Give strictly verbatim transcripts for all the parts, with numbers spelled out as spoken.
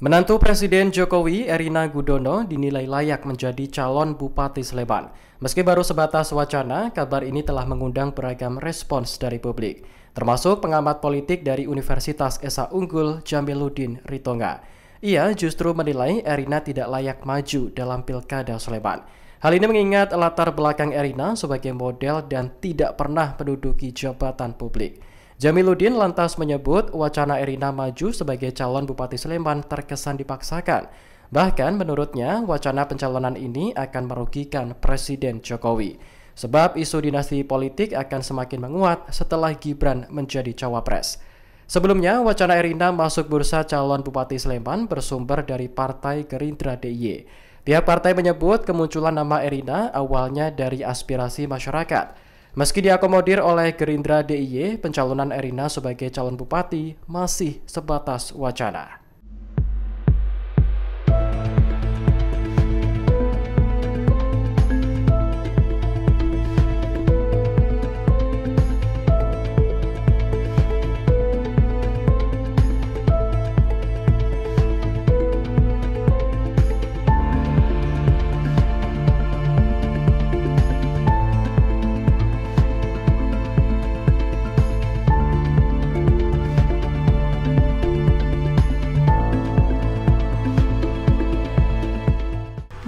Menantu Presiden Jokowi, Erina Gudono, dinilai layak menjadi calon Bupati Sleman. Meski baru sebatas wacana, kabar ini telah mengundang beragam respons dari publik, termasuk pengamat politik dari Universitas Esa Unggul, Jamiluddin Ritonga. Ia justru menilai Erina tidak layak maju dalam Pilkada Sleman. Hal ini mengingat latar belakang Erina sebagai model dan tidak pernah menduduki jabatan publik. Jamiluddin lantas menyebut wacana Erina maju sebagai calon Bupati Sleman terkesan dipaksakan. Bahkan menurutnya wacana pencalonan ini akan merugikan Presiden Jokowi. Sebab isu dinasti politik akan semakin menguat setelah Gibran menjadi cawapres. Sebelumnya wacana Erina masuk bursa calon Bupati Sleman bersumber dari Partai Gerindra D I Y. Pihak partai menyebut kemunculan nama Erina awalnya dari aspirasi masyarakat. Meski diakomodir oleh Gerindra D I Y, pencalonan Erina sebagai calon bupati masih sebatas wacana.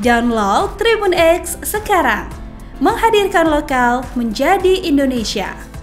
Download Tribun X sekarang, menghadirkan lokal menjadi Indonesia.